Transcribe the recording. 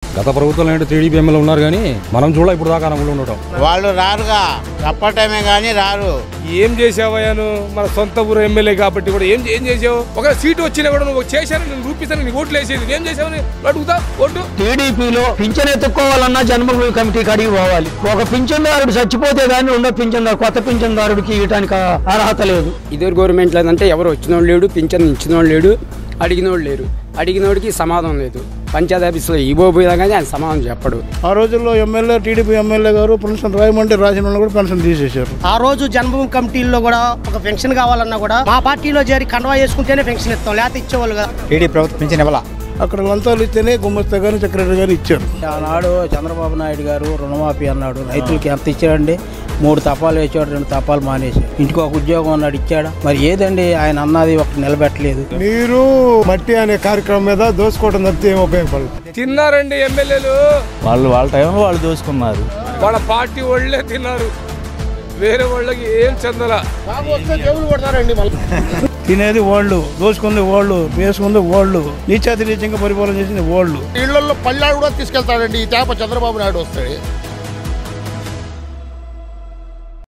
గత ప్రభుత్వంలో ఏంటో టీడీపీ ఎమ్మెల్యే ఉన్నారు కానీ మనం చూడ ఇప్పుడు దాకా అమలు ఉండటం. వాళ్ళు రారుగా, అప్పటమే కానీ రారు. ఏం చేసావయ్యాను మన సొంత ఊరు ఎమ్మెల్యే కాబట్టి కూడా ఏం చేసావు? ఒక సీటు వచ్చినా కూడా నువ్వు చేశాను, నేను రూపిస్తాను, నీ ఓట్లు వేసేది ఏం చేసావని అడుగుతా. ఓటు టీడీపీలో పింఛన్ ఎత్తుక్కోవాలన్నా జన్మభూమి కమిటీ కాడికి పోవాలి. ఒక పింఛన్దారుడు చచ్చిపోతే గానీ రెండో పింఛన్దారు కొత్త పింఛన్దారుడికి ఇవ్వడానికి అర్హత లేదు. ఇదే గవర్నమెంట్ లేదంటే ఎవరు వచ్చినోడు లేడు, పింఛన్ ఇచ్చినోడు లేడు, అడిగినోడు లేరు. అడిగినోడికి సమాధానం లేదు. పంచాయతీ ఆఫీసులో ఇవ్వబోయినా కానీ ఆయన సమాధానం చెప్పడు. ఆ రోజుల్లో ఎమ్మెల్యే టీడీపీ ఎమ్మెల్యే గారు పెన్షన్ రాయమంటే రాసిన వాళ్ళు కూడా పెన్షన్ తీసేశారు. ఆ రోజు జన్మభూమి కమిటీల్లో కూడా ఒక పెన్షన్ కావాలన్నా కూడా మా పార్టీలో చేరి కండవా చేసుకుంటేనే పెన్షన్ ఇస్తాం, లేకపోతే ఇచ్చేవాళ్ళు కదా. టీడీపీ ప్రభుత్వం పెన్షన్ ఇవ్వాల. అక్కడ లంచాలు ఇస్తేనే గుమ్మస్తా గారు సెక్రటరీ గారు ఇచ్చారు. ఆనాడు చంద్రబాబు నాయుడు గారు రుణమాఫీ అన్నాడు, రైతులకి ఎంత ఇచ్చాడండి? 3 తపాలు వేసాడు, 2 తపాలు మానేసి ఇంటికి ఒక ఉద్యోగం అన్నాడు, ఇచ్చాడా? మరి ఏదండి ఆయన అన్నది ఒకటి నిలబెట్టలేదు. నీరు మట్టి అనే కార్యక్రమం మీద దోసుకోవడం తప్పితే ఏం ఉపయోగపడదు. తిన్నారండి ఎమ్మెల్యేలు, వాళ్ళ టైంలో వాళ్ళు దోసుకున్నారు. వాళ్ళ పార్టీ వాళ్ళే తిన్నారు, వేరే వాళ్ళకి ఏం చెందలా. తినేది ఓళ్ళు, దోసుకుంది ఓళ్ళు, వేసుకుంది ఓళ్ళు, నీచాతి నీచంగా పరిపాలన చేసింది ఓళ్ళు. ఇళ్లలో పళ్ళాడు కూడా తీసుకెళ్తాడండి ఈ తేప చంద్రబాబు నాయుడు వస్తాడు.